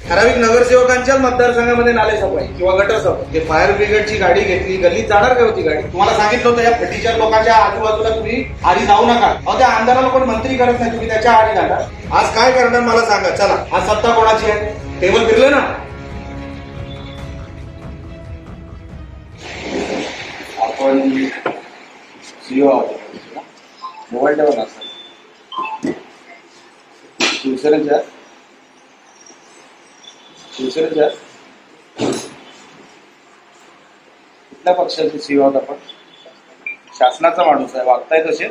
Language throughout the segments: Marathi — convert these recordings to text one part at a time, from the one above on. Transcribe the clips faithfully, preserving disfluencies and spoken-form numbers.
ठराविक नगरसेवकांच्या मतदारसंघामध्ये नालेसफाई किंवा गटरसफाई, जे फायर ब्रिगेडची गाडी घेतली, गल्लीत जाणार काय होती गाडी? तुम्हाला सांगितलं होतं या फटीच्या लोकांच्या आजूबाजूला तुम्ही आधी जाऊ नका. अहो, त्या आमदाराला कोण मंत्री करत नाही, तुम्ही त्याच्या आधी जाणार. आज काय करणार मला सांगा. चला, आज सत्ता कोणाची आहे? टेबल फिरले ना. आपण सीओ मोबाईल ठेवा ना शिवसेनेच्या शिवसेनेच्या कुठल्या पक्षाचे सीओ आहात आपण? शासनाचा माणूस आहे, वागताय तसे.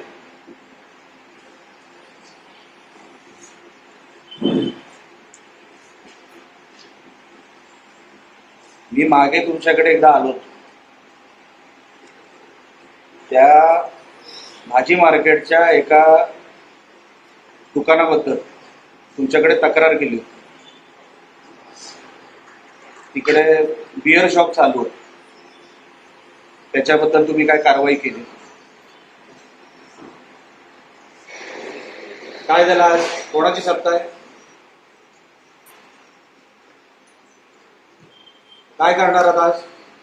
मी मागे तुमच्याकडे एकदा आलो, त्या भाजी मार्केटच्या एका दुकानाबद्दल तुमच्याकडे तक्रार केली होती. तिकडे बिअर शॉप चालू आहे, त्याच्याबद्दल तुम्ही काय कारवाई केली? काय झालं? आज कोणाची सत्ता आहे? काय करणार आहात आज?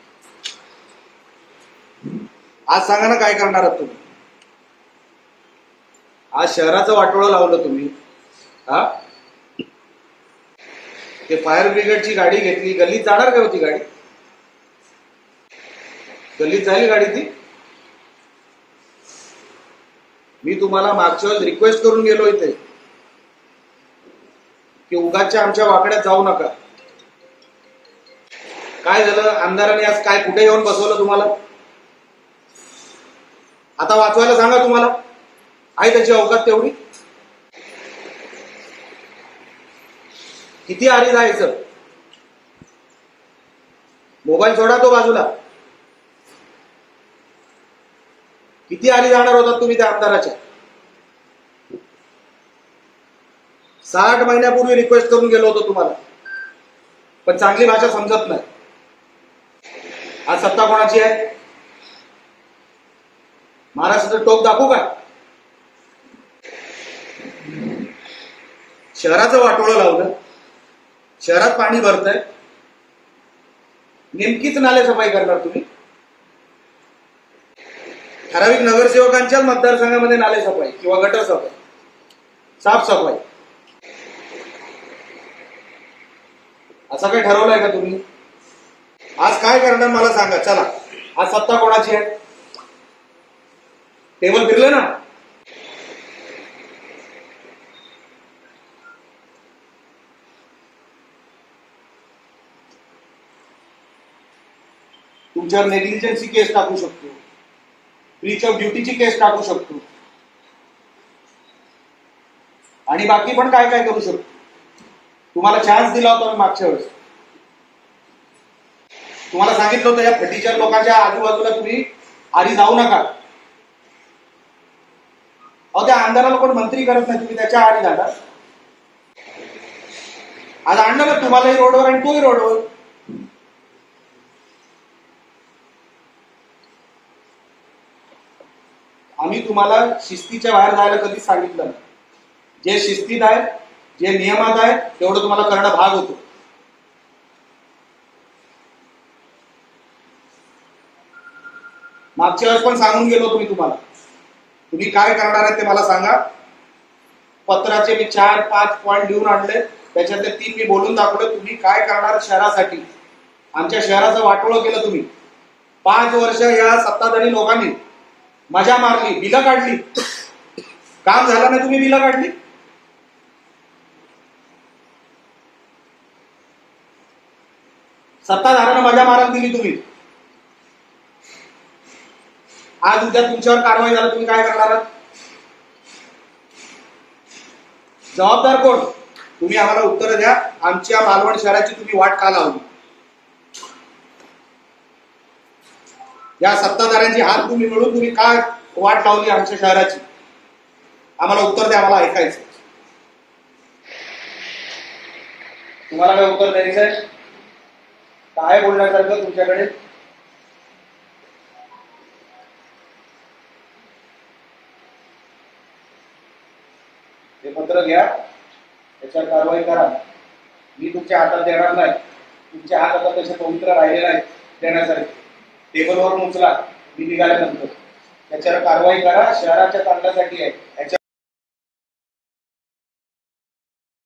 आज सांगा ना, काय करणार आहात तुम्ही? आज शहराचं वाटोळं लावलं तुम्ही. हा, ते फायर ब्रिगेडची गाडी घेतली, गल्लीत जाणार काय होती गाडी? गल्लीत जाईल गाडी ती? मी तुम्हाला मागच्या वेळेस रिक्वेस्ट करून गेलो इथे की उगाचच्या आमच्या वाकड्यात जाऊ नका. काय झालं? आमदारांनी आज काय कुठे येऊन बसवलं तुम्हाला? आता वाचवायला सांगा. तुम्हाला आहे त्याची अवकात तेवढी? किती आरी जायचं? मोबाईल सोडा तो बाजूला. किती आरी जाणार होतात तुम्ही त्या आमदाराच्या? साठ महिन्यापूर्वी रिक्वेस्ट करून गेलो होतो तुम्हाला, पण चांगली भाषा समजत नाही. आज सत्ता कोणाची आहे? महाराष्ट्राचं टोक दाखवू का? शहराचं वाटोळं लावलं, शहरात पाणी भरतंय, नेमकीच नालेसफाई करणार तुम्ही? ठराविक नगरसेवकांच्या मतदारसंघामध्ये नालेसफाई किंवा गटरसफाई, साफसफाई, असं काही ठरवलंय का तुम्ही? आज काय करणार मला सांगा. चला, आज सत्ता कोणाची आहे? टेबल फिरले ना. तुमच्यावर नेग्लिजन्सी केस टाकू शकतो, ब्रीच ऑफ ड्युटीची केस टाकू शकतो, आणि बाकी पण काय काय करू शकतो. तुम्हाला चान्स दिला होता मी मागच्या वेळेस. तुम्हाला सांगितलं होतं या फटीच्या लोकांच्या आजूबाजूला तुम्ही आधी जाऊ नका. अहो, त्या आमदाराला कोण मंत्री करत नाही, तुम्ही त्याच्या आधी जाणार. आज आणलं ना तुम्हालाही रोडवर आणि तोही रोडवर. आम्ही तुम्हाला शिस्तीच्या बाहेर जायला कधीच सांगितलं नाही. जे शिस्तीत आहे, जे नियमात आहे, तेवढं तुम्हाला करणं भाग होतो. मागच्या वेळेस पण सांगून गेलो तुम्ही तुम्हाला. तुम्ही काय करणार आहे ते मला सांगा. पत्राचे मी चार पाच पॉइंट लिहून आणले, त्याच्यातले तीन मी बोलून दाखवले. तुम्ही काय करणार शहरासाठी? आमच्या शहराचं वाटोळं केलं तुम्ही. पाच वर्ष या सत्ताधारी लोकांनी मजा मारली, बिलं काढली, काम झालं नाही, तुम्ही बिलं काढली. सत्ताधाऱ्यांना मजा मारायला दिली तुम्ही. आज उद्या तुमच्यावर कारवाई झाली, तुम्ही काय करणार आहात? जबाबदार कोण? तुम्ही आम्हाला उत्तर द्या. आमच्या मालवण शहराची तुम्ही वाट का लावली? या सत्ताधाऱ्यांची हात तुम्ही मिळून तुम्ही काय वाट लावली आमच्या शहराची? आम्हाला उत्तर द्या, आम्हाला ऐकायचं. तुम्हाला काय उत्तर द्यायचं आहे? काय बोलण्यासारखं तुमच्याकडे? ते पत्र घ्या, त्याच्यावर कारवाई करा. मी तुमच्या हातात देणार नाही. तुमच्या हात आता तसे पवित्र राहिले नाही देण्यासाठी. टेबलवरून उचला मी निघाल्यानंतर त्याच्यावर कारवाई करा. शहराच्या चांगल्यासाठी आहे.